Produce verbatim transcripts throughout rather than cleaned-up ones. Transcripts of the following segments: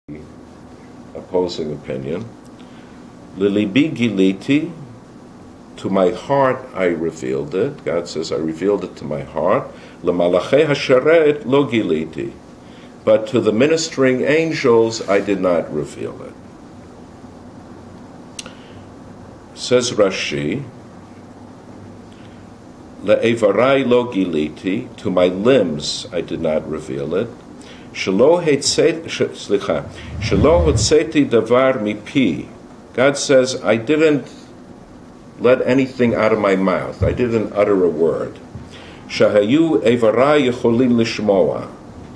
opposing opinion. Lilibi giliti, to my heart I revealed it. God says, I revealed it to my heart. L'malachei hasheret lo giliti, but to the ministering angels I did not reveal it. Says Rashi, Le'evarai lo giliti, to my limbs I did not reveal it. Shelo hotzeti davar mipi. God says, I didn't let anything out of my mouth. I didn't utter a word. Shahayu evarai yecholim lishmoa.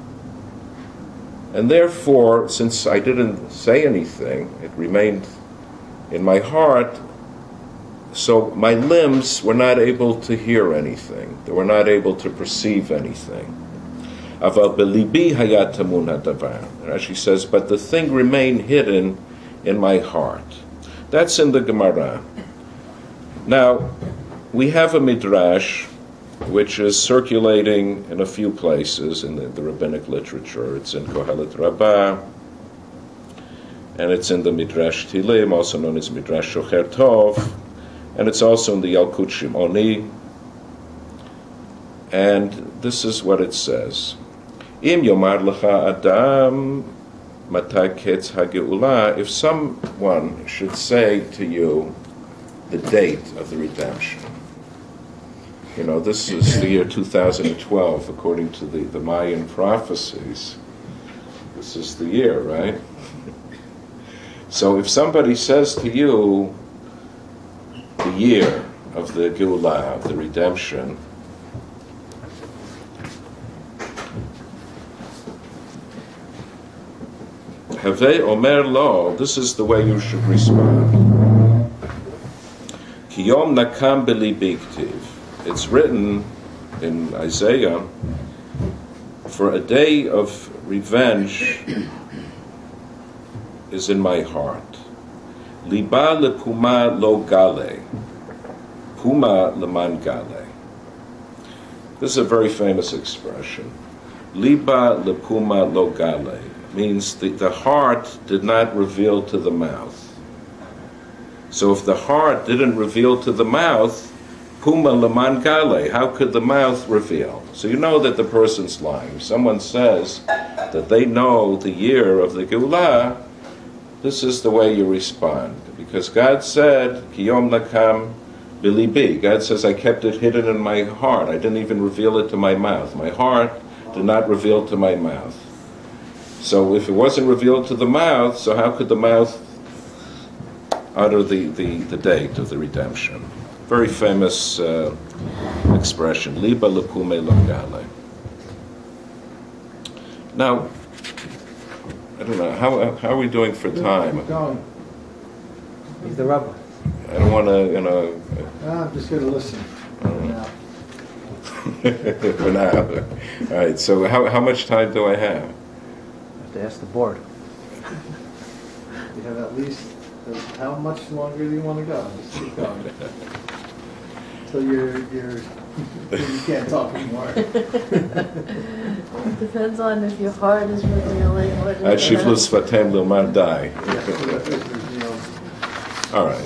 And therefore, since I didn't say anything, it remained in my heart, so my limbs were not able to hear anything. They were not able to perceive anything. Aval belibi hayat tamun hadavar. Rashi says, but the thing remained hidden in my heart. That's in the Gemara. Now, we have a midrash which is circulating in a few places in the, the rabbinic literature. It's in Kohelet Rabbah, and it's in the Midrash Tilim, also known as Midrash Shocher Tov, and it's also in the Yalkut Shimoni. And this is what it says. Im yomar lecha adam matai ketz hageula, if someone should say to you the date of the redemption. You know, this is the year two thousand twelve, according to the, the Mayan prophecies. This is the year, right? So if somebody says to you the year of the Geulah, of the redemption, Havei omer lo, this is the way you should respond. Ki yom nakam belibi ktiv. It's written in Isaiah, for a day of revenge is in my heart. Liba lepuma lo gale. Puma leman gale. This is a very famous expression. Liba lepuma lo gale means the, the heart did not reveal to the mouth. So if the heart didn't reveal to the mouth, Puma leman gale, how could the mouth reveal? So you know that the person's lying. If someone says that they know the year of the Geulah, this is the way you respond. Because God said, Ki yom nakam bilibi. God says, I kept it hidden in my heart. I didn't even reveal it to my mouth. My heart did not reveal to my mouth. So if it wasn't revealed to the mouth, so how could the mouth utter the, the, the date of the redemption? Very famous uh, expression, Liba lepume lagale. Now, I don't know, how how are we doing for time? Keep going. He's the rabbi. I don't want to, you know... Ah, I'm just going to listen for now. For now. All right, so how, how much time do I have? I have to ask the board. You have at least, how much longer do you want to go? Just keep going. Until you're, you're, you can't talk anymore. It depends on if your heart is revealing what Ad shiflus fatem l'mar dai. All right.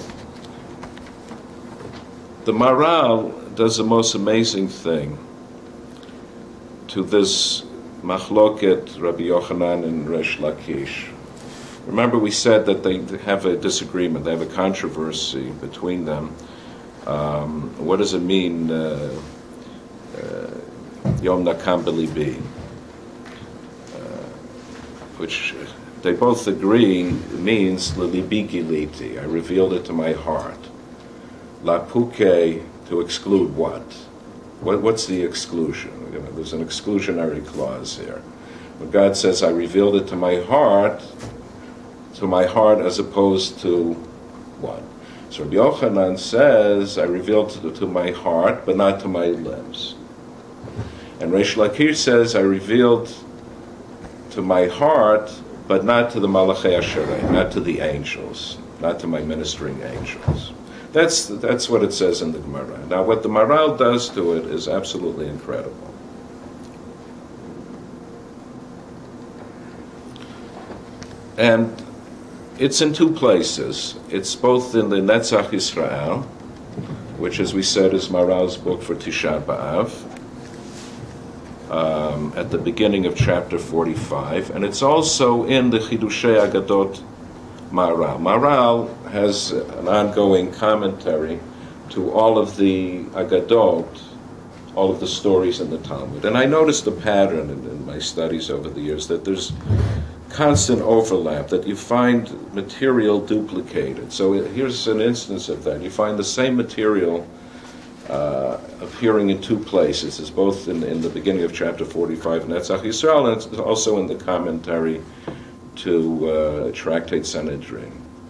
The Maral does the most amazing thing to this machloket Rabbi Yochanan and Resh Lakish. Remember, we said that they have a disagreement, they have a controversy between them. Um, what does it mean, uh, uh, Yom Nakam Belibi? Uh, which they both agree means Lilibi Giliti. I revealed it to my heart. La Puke, to exclude what? what? What's the exclusion? You know, there's an exclusionary clause here. When God says, I revealed it to my heart, to my heart as opposed to what? So Rabbi Yochanan says, I revealed to, to my heart, but not to my limbs. And Reish Lakish says, I revealed to my heart, but not to the Malachei Asherei, not to the angels, not to my ministering angels. That's that's what it says in the Gemara. Now, what the Maral does to it is absolutely incredible. and it's in two places. It's both in the Netzach Yisrael, which, as we said, is Maharal's book for Tisha B'Av, um, at the beginning of chapter forty-five, and it's also in the Chidushei Agadot Maharal. Maharal has an ongoing commentary to all of the Agadot, all of the stories in the Talmud. And I noticed a pattern in, in my studies over the years that there's constant overlap, that you find material duplicated. So here's an instance of that. You find the same material uh, appearing in two places. It's both in, in the beginning of chapter forty-five, Netzach Yisrael, and it's also in the commentary to uh, Tractate Sanhedrin.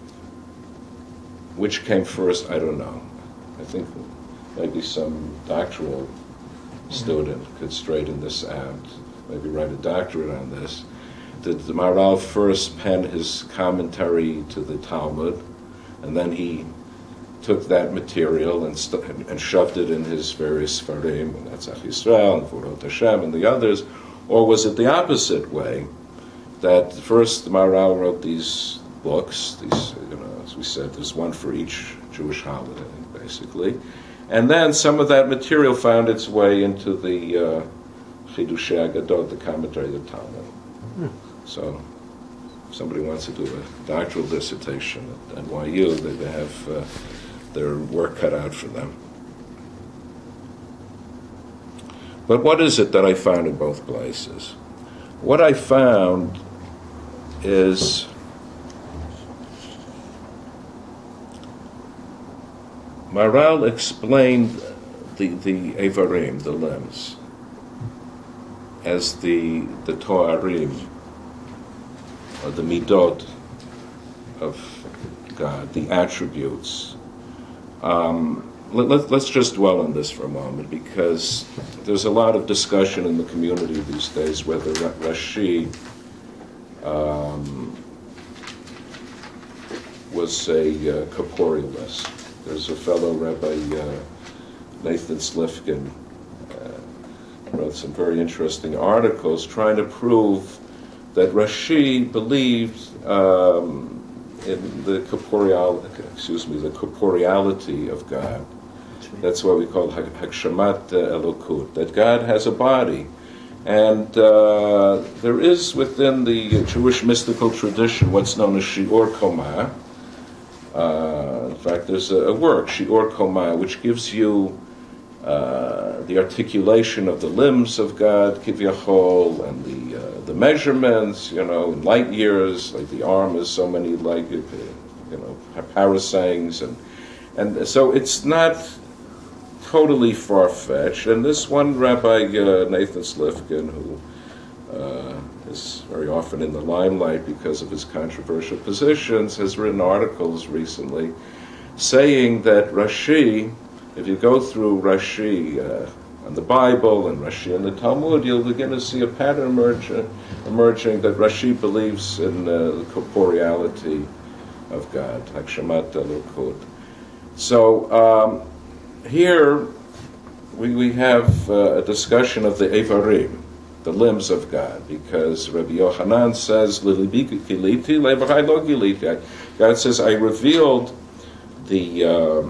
Which came first, I don't know. I think maybe some doctoral student could straighten this out, maybe write a doctorate on this. Did the Maharal first pen his commentary to the Talmud, and then he took that material and, st- and shoved it in his various Sfarim, Netzach Yisrael, and Vorot Hashem, and the others? Or was it the opposite way, that first the Maharal wrote these books, these, you know, as we said, there's one for each Jewish holiday, basically, and then some of that material found its way into the uh, Chidushei Agadot, the commentary of the Talmud. Hmm. So, if somebody wants to do a doctoral dissertation at N Y U, they, they have uh, their work cut out for them. But what is it that I found in both places? What I found is Maharal explained the, the Evarim, the limbs, as the the Toarim, or the Midot of God, the attributes. Um, let, let, let's just dwell on this for a moment, because there's a lot of discussion in the community these days whether Rashi um, was a uh, corporealist. There's a fellow Rabbi uh, Nathan Slifkin uh, wrote some very interesting articles trying to prove that Rashi believed um, in the corporeal, excuse me, the corporeality of God. That's what we call Hagshamat Elokut, that God has a body. And uh, there is within the Jewish mystical tradition what's known as Shi'ur Komah. Uh, in fact, there's a, a work, Shi'ur Komah, which gives you uh, the articulation of the limbs of God, Kivyachol, and the uh, the measurements, you know, in light years, like the arm is so many light, you know, parasangs, and and so it's not totally far-fetched. And this one Rabbi uh, Nathan Slifkin, who uh, is very often in the limelight because of his controversial positions, has written articles recently saying that Rashi, if you go through Rashi uh, on the Bible and Rashi in the Talmud, you'll begin to see a pattern emerge, uh, emerging that Rashi believes in uh, the corporeality of God, Hagshamat Elokut. So um, here we, we have uh, a discussion of the Evarim, the limbs of God, because Rabbi Yochanan says, God says, I revealed the uh,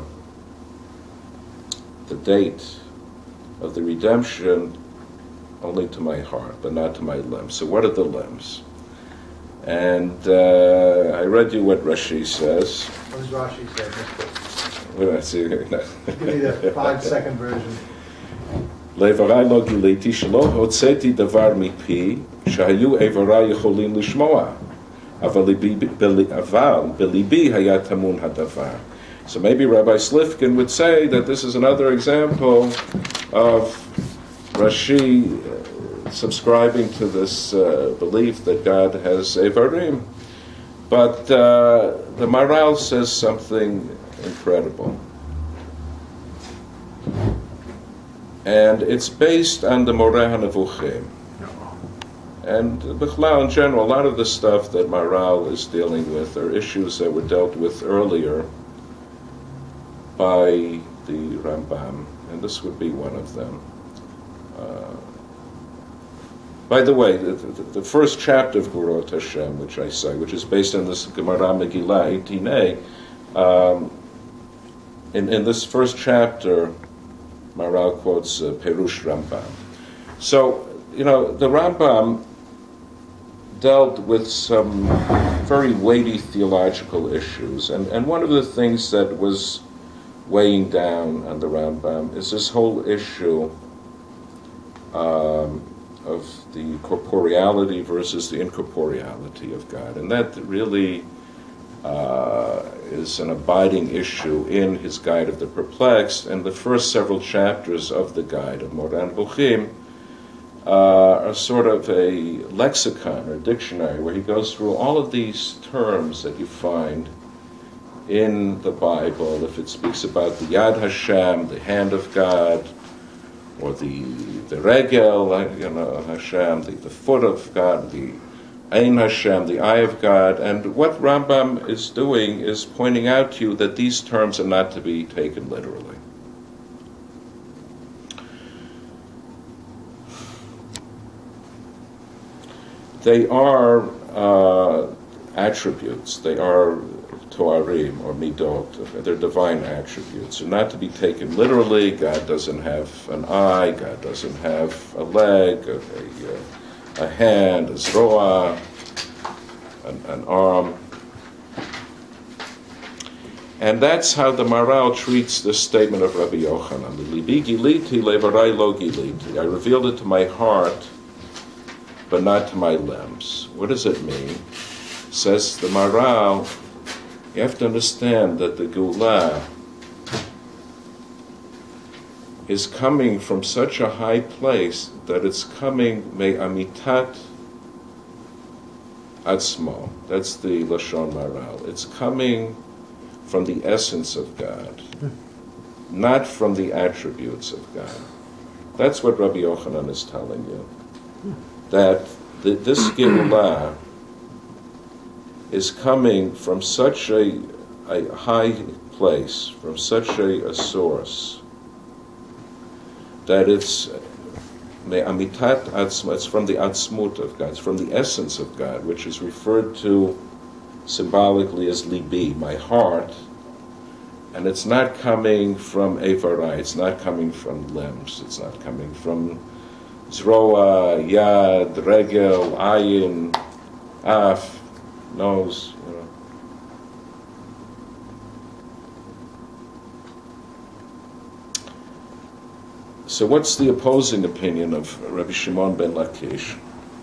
the date of the redemption only to my heart, but not to my limbs. So what are the limbs? And uh, I read you what Rashi says. What does Rashi say? What did I see here? Give me the five-second version. לאיברי לא גיליתי שלא הוצאתי דבר מפי שהיו איברי יכולים לשמוע, אבל בליבי היה טמון הדבר. So maybe Rabbi Slifkin would say that this is another example of Rashi uh, subscribing to this uh, belief that God has Evarim. But uh, the Maharal says something incredible. And it's based on the Moreh HaNevuchim. And Bichlal in general, a lot of the stuff that Maharal is dealing with are issues that were dealt with earlier by the Rambam, and this would be one of them. Uh, By the way, the, the, the first chapter of Gurot Hashem, which I say, which is based on this Gemara Megillah eighteen a, um, in, in this first chapter, Maharal quotes uh, Perush Rambam. So, you know, the Rambam dealt with some very weighty theological issues, and, and one of the things that was weighing down on the Rambam is this whole issue um, of the corporeality versus the incorporeality of God, and that really uh, is an abiding issue in his Guide of the Perplexed, and the first several chapters of the Guide of Moran Buchim uh, are sort of a lexicon or dictionary where he goes through all of these terms that you find in the Bible. If it speaks about the Yad Hashem, the hand of God, or the the regel, you know, Hashem, the, the foot of God, the Ein Hashem, the eye of God. And what Rambam is doing is pointing out to you that these terms are not to be taken literally. They are uh, attributes. They are Toarim or Midot. They're divine attributes. They're not to be taken literally. God doesn't have an eye. God doesn't have a leg, a, a, a hand, a zroa, an, an arm. And that's how the Maharal treats this statement of Rabbi Yochanan. Libi giliti levarai lo giliti. I revealed it to my heart, but not to my limbs. What does it mean? Says the Maharal, you have to understand that the Geulah is coming from such a high place that it's coming me amitat atzmo. That's the Lashon Maharal. It's coming from the essence of God, not from the attributes of God. That's what Rabbi Yochanan is telling you. That the, this Geulah is coming from such a, a high place, from such a, a source, that it's me'amitat atzma, it's from the atzmut of God, it's from the essence of God, which is referred to symbolically as libi, my heart, and it's not coming from evarai, it's not coming from limbs, it's not coming from zroa, yad, regel, ayin, af, nose, you know. So what's the opposing opinion of Rabbi Shimon ben Lakish?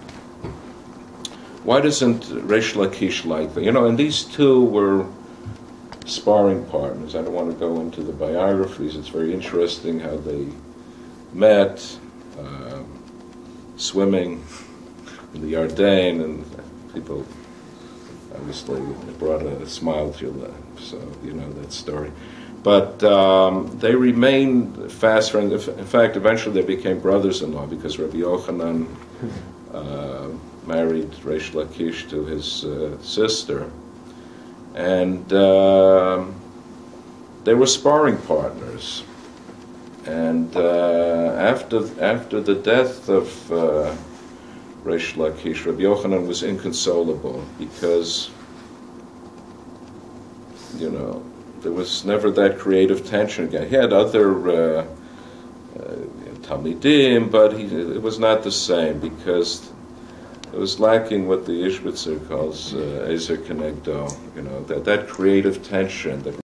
Why doesn't Reish Lakish like that? You know, and these two were sparring partners. I don't want to go into the biographies. It's very interesting how they met, uh, swimming in the Yarden, and people obviously brought a smile to your lips, so you know that story. But um, they remained fast friends. In fact, eventually they became brothers-in-law because Rabbi Yochanan uh, married Reish Lakish to his uh, sister. And uh, they were sparring partners. And uh, after after the death of uh, Reish Lakish, Rabbi Yochanan was inconsolable because, you know, there was never that creative tension again. He had other uh, uh, Talmidim, but he, it was not the same because it was lacking what the Ishbitzer calls uh, Ezer Kenegdo, you know, that, that creative tension that